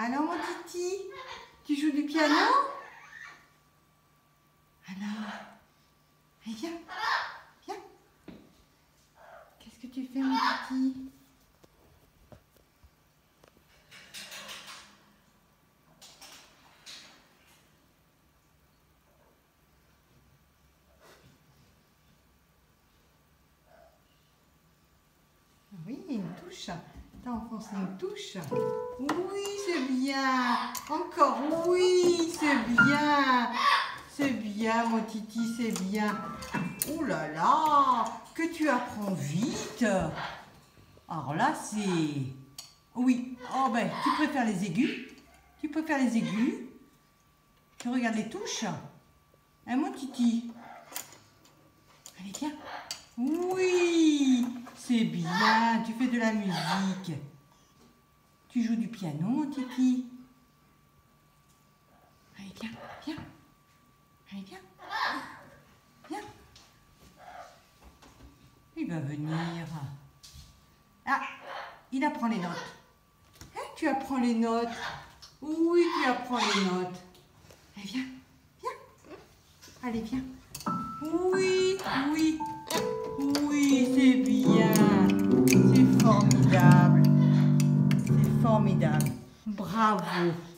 Alors mon Titi, tu joues du piano? Alors, allez viens, viens. Qu'est-ce que tu fais mon Titi? Oui, une touche. T'as enfoncé une touche. Oui, c'est bien. Encore, oui, c'est bien. C'est bien, mon Titi, c'est bien. Oh là là, que tu apprends vite. Alors là, c'est... Oui, oh ben, tu préfères les aigus? Tu préfères les aigus? Tu regardes les touches? Hein, mon Titi? Allez, viens. Oui, c'est bien, tu fais de la musique. Tu joues du piano, mon Titi? Allez, viens, viens. Allez, viens. Viens. Il va venir. Ah, il apprend les notes. Hein, tu apprends les notes? Oui, tu apprends les notes. Allez, viens, viens. Allez, viens. Oui, oui. Oui, c'est bien. C'est formidable. C'est formidable. Bravo.